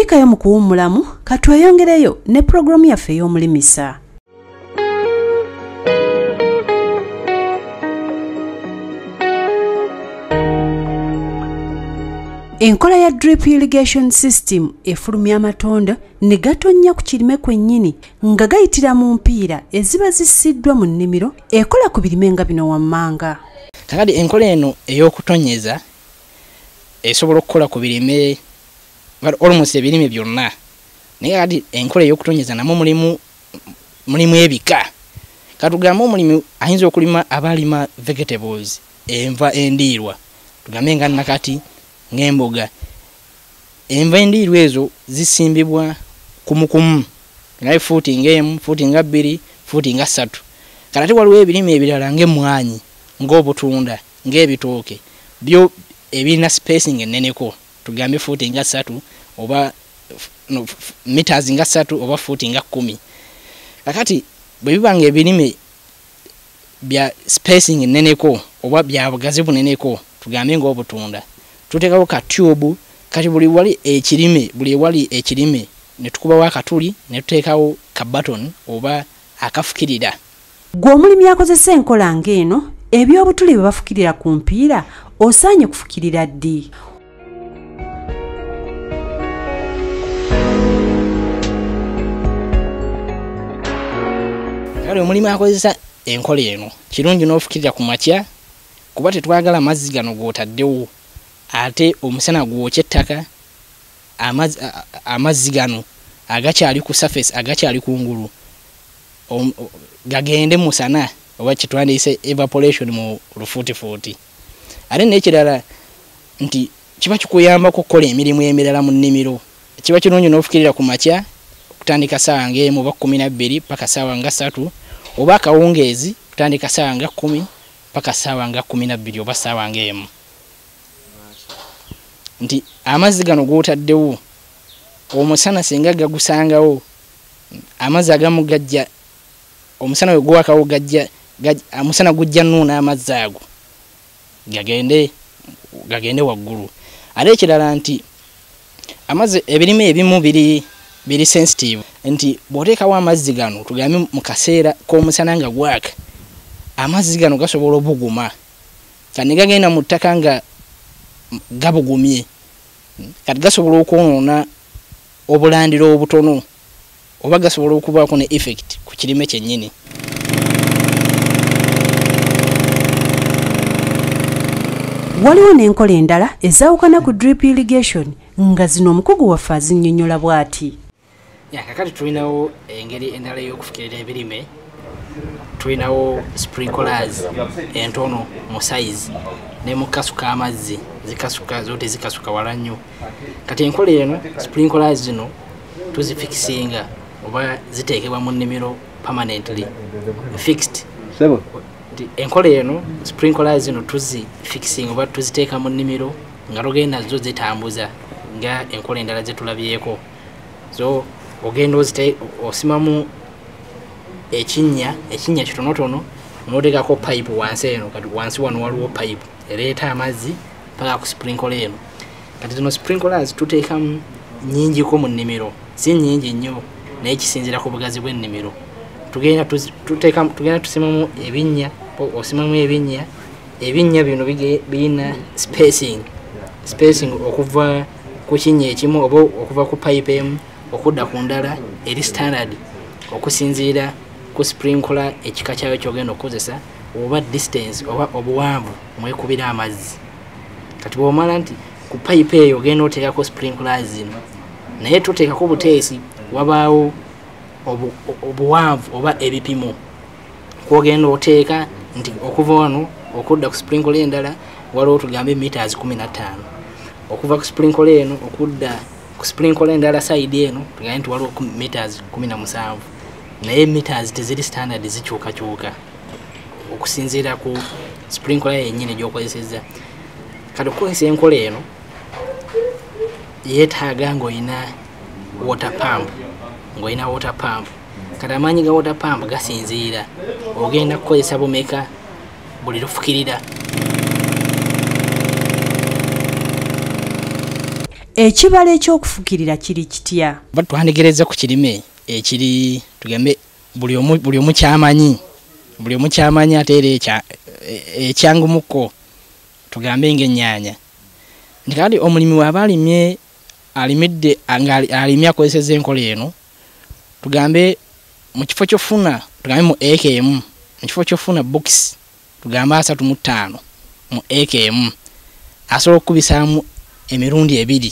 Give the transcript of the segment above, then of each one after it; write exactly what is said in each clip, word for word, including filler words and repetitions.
Okudikayo mu kuwummulamu katweyongereyo ne programu yaffe ey'Omulimisa. Enkola ya drip irrigation system efulumya amatonda ne gatonya ku kirime kwennyini nga gayitira mu mpiira eziba zissiddwa mu nnimiro ekola ku birime nga bino wammanga. Kakati enkola eno ey'okutonyeza esobola okukola ku birime almost ebirime byonna. Naye kati enkola ey'okutonyeza namwo mulimu mulimu ebika. Katugamba omulimu ayinza okulima abalima vegetables enva endiirwa. Tugambe nga nakati ng'emboga. Enva endiirwa ezo zisimbibwa kumukumu. Ngaye fuuti ng'emu, fuuti nga bbiri, fuuti nga ssatu. Kati waliwo ebirime ebirala ng'emmwanyi, ng'obutunda, ng'ebitooke. Byo ebirina spacing enneneko. Tugambe fuuti nga ssatu oba no, meters nga ssatu oba fuuti nga kkumi. Kakati bwe biba ng'ebirime bya spacing enneneko oba bya bugazi buneneko, tugambe ng'obutunda. Tutekawo ka tube kati buli wali ekirime buli wali ekirime ne tukubawo akatuli ne tutekawo ka button oba akafukirira. Gwe omulimi akozesa enkola ng'eno ebyobutuli bwe bafukirira ku mpiira osaanye kufukirira ddi. Kale omulimi akozesa enkola eno kirungi n'ofukirira ku makya kuba tetwagala amazzi gano g'otaddewo ate omusana gwokya ettaka amazzi amazzi gano agakyali ku surface agakyali kungulu gagende musana oba kitwandiyise evaporation mu lufuutifuuti. Ate n'ekirala nti kiba kikuyambako okukola emirimu emirala mu nnimiro. Kiba kirungi n'ofukirira ku makya kutandika ssaawa ng'emu oba kkumi na bbiri paka ssaawa nga ssatu oba akawungeezi kutandika ssaawa nga kkumi paka ssaawa nga kkumi na bbiri oba ssaawa ng'emu. Nti amazzi gano g'otaddewo omusana singa gagusangawo amazzi agamu gajja omusana we gwakawo gajja omusana gujja nnuuna amazzi ago gagende gagende waggulu. Ate ekirala nti amazzi ebirime ebimu biri biri sensitive nti bw'oteekawo amazzi gano tugambe mu kaseera k'omusana nga gwaka amazzi gano gasobola obuguma kati ne gagenda mu ttaka nga gabugumye kati gasobola okwonoona obulandiro obutono oba gasobola okubaako ne effect ku kirime kyennyini. Waliwo n'enkola endala ezaawukana ku drip irrigation nga zino omukugu waffe azinnyonnyola bw'ati. Kakati tulinawo engeri endala y'okufukirira ebirime. Tulinawo sprinklers entono mu size ne mu kasuka amazzi zikasuka zote zikasuka wala nnyo. Kati enkola eno sprinklers zino tuzifikisinga oba ziteekebwa mu nnimiro permanently fixed. Sebo enkola eno sprinklers zino tuzifikisinga oba tuziteeka mu nnimiro nga lugenda zo zitambuza nga enkola endala zetulabyeko. So ogenda osimamu ekinnya ekinnya kitonotono n'oteekako pipe wansi eno kati wansi wano waliwo pipe ereeta amazzi paka ku sprinkler eno. Kati zino sprinklers tuteekamu nnyingiko mu nnimiro si nnyingi nnyo naye kisinziira ku bugazi bw'ennimiro. Tugenda tuteekamu tugenda tusimamu ebinnya osimamu ebinnya ebinnya bino birina spacing spacing okuva ku kinnya ekimu oba okuva ku pipe emu okudda ku ndala eri standard okusinziira ku sprinkler ekika kyayo kyogenda okukozesa oba distance oba obuwanvu mwekubira amazzi. Kati bw'omala nti ku pipe eyo ogenda oteekako sprinklers zino naye tuteekako buteesi wabaawo obuwanvu oba ebipimo kwogenda oteeka nti okuva wano okudda ku sprinkler endala waliwo tugambe meters kumi na ttaano okuva ku sprinkler eno okudda ku sprinkler endala side eno tugambe nti waliwo meters kumi na musanvu naye meters teziri standard zikyukakyuka okusinziira ku sprinkler yennyini gy'okozesezza. Kati okukozesa enkola eno yeetaaga ng'olina water pump ng'olina water pump. Kati amaanyi ga water pump gasinziira ogenda kukozesa bumeka buli lufukirira. ekibala eky'okufukirira kiri kitya? Batwandigereza ku kirime ekiri tugambe buli omu buli omu kyamanyi buli omu kyamanyi ate era ekya ekyangumuko tugambe ng'ennyaanya. Nti kati omulimi waba alimye alimidde alimye akozesezza enkola eno tugambe mu kifo ky'ofuna tugambe mu eka emu mu kifo ky'ofuna box tugambe asatu mu ttaano mu eka emu asobola okukubisaamu emirundi ebiri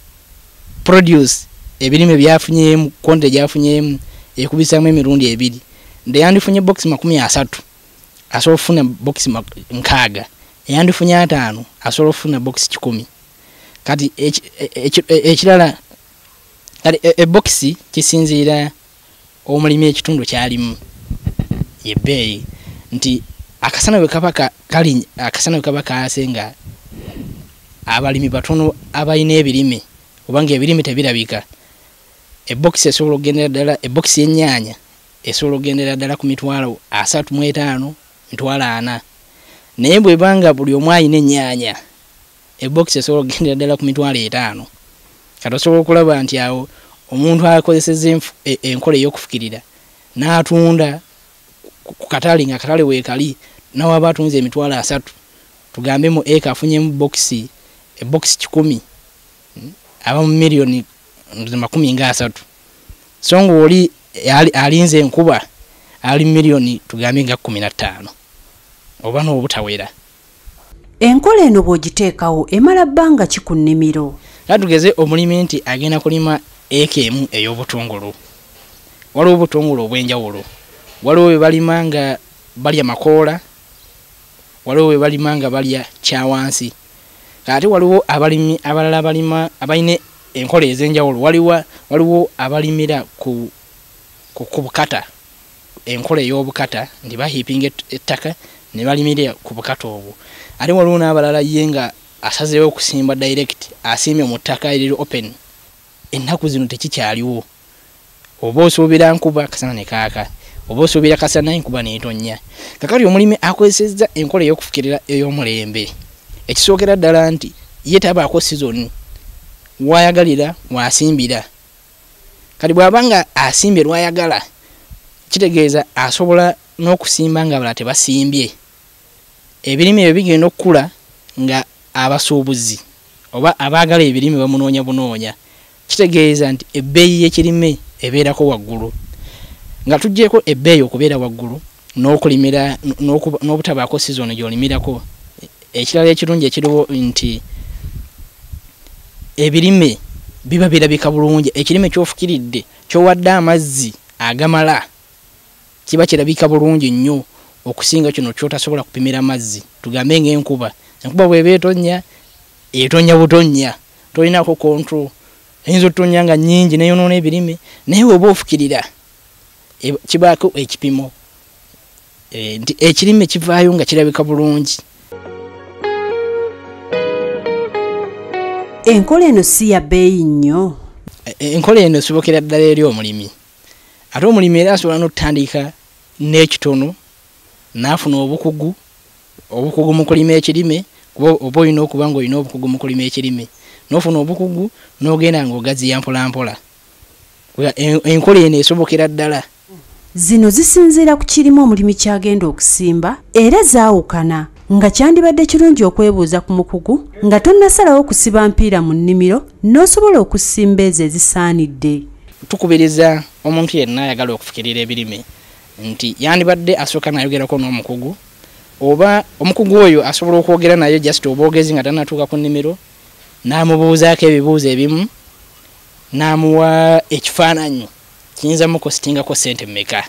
produce ebirime byafunyeemu konte gyafunyeemu ekubisaamu emirundi ebiri ndeyandifunye box makumi asatu asobola okufuna box nkaaga eyandifunye ataano asobola okufuna box kikumi. Kati ekirala kati ebox kisinziira omulimi ekitundu kyalimu yebbeeyi nti akasana bwe kaba kali akasana bwe kaba kaasenga abalimi batono abalina ebirime obanga ebirime tebirabika ebox esobola okugendera ddala ebox y'ennyaanya esobola okugendera ddala ku mitwalo asatu mu etaano mitwalo ana naye bwe banga buli omu ayina ennyaanya ebox esobola okugendera ddala ku mitwalo etaano. Kati osobola okulaba nti awo omuntu akozesezza enkola ey'okufukirira n'atunda ku katale nga katale weekali nawe aba atunze emitwalo asatu tugambe mu eka afunyemu box ebox kikumi aba mu miliyoni makumi nga asatu so ng'oli alinze enkuba ali miliyoni tugambe nga kumi na ttaano oba n'obutawera. Enkola eno bw'ogiteekawo emala bbanga ki ku nnimiro? Tugeze omulimi nti agenda kulima eka emu ey'obutungulu. Waliwo obutungulu obw'enjawulo. Waliwo bwe balima nga balya makoola, waliwo bwe balima nga balya kyawansi. Ate waliwo abalimi abalala balima abalina enkola ez'enjawulo. Waliwo waliwo abalimira ku ku, ku bukata, enkola ey'obukata nti bahiipinga ettaka ne balimira ku bukata obwo. Ate waliwo n'abalala ye nga asazeewo okusimba direct asiimye mu ttaka eriri open. Ennaku zino tekikyaliwo. Oba osuubira nkuba kasana ne kaaka, oba osuubira kasana enkuba n'etonnya. Kakati omulimi akozesezza enkola ey'okufukirira ey'omulembe. Ekisookera ddala nti ye tabaako season wayagalira wasimbira. Kati bw'abanga asimbye lwayagala kitegeeza asobola n'okusimba nga bala tebasimbye. Ebirime ebyo bigenda okukula nga abasuubuzi oba abaagala ebirime bamunoonya bunoonya. Kitegeeza nti ebbeeyi y'ekirime ebeerako waggulu. Nga tuggyeko ebbeeyi okubeera waggulu n'okulimira n'obutabaako season gy'olimirako. Ekirala ekirungi ekiriwo nti ebirime biba birabika bulungi. Ekirime ky'ofukiridde ky'owadde amazzi agamala kiba kirabika bulungi nnyo okusinga kino ky'otasobola kupimira mazzi. Tugambe ng'enkuba. Enkuba bw'eba etonnya etonnya butonnya, tolinako control. Eyinza otonnya nga nnyingi neyonoona ebirime naye bw'oba ofukirira kibaako ekipimo nti ekirime kivaayo nga kirabika bulungi. Enkola eno si ya bbeeyi nnyo. Enkola eno esobokera ddala eri omulimi. Ate omulimi era asobola n'otandika n'ekitono n'afuna obukugu obukugu mu kulima ekirime oba olina okuba ng'olina obukugu mu kulima ekirime n'ofuna obukugu n'ogenda ng'ogaziya mpola mpola. Enkola eno esobokera ddala. Zino zisinziira ku kirime omulimi kyagenda okusimba era zaawukana nga kyandibadde kirungi okwebuuza ku mukugu nga tonnasalawo kusiba mpiira mu nnimiro n'osobola okusimba ezo ezisaanidde. Tukubiriza omuntu yenna ayagala okufukirira ebirime nti yandibadde asooka nayogerako n'omukugu oba omukugu oyo asobola okwogera naye just obwogezi nga tannatuuka ku nnimiro n'amubuuzaako ebibuuzo ebimu n'amuwa ekifaananyi kiyinza mukositingako ssente mmeka.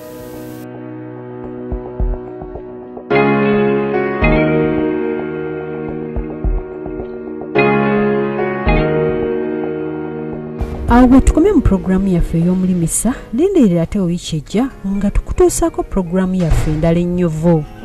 Awo bwe tukomye mu puroguramu yaffe ey'omulimisa lindirira ate wiiki ejja nga tukutuusaako puroguramu yaffe endala ennyuvu.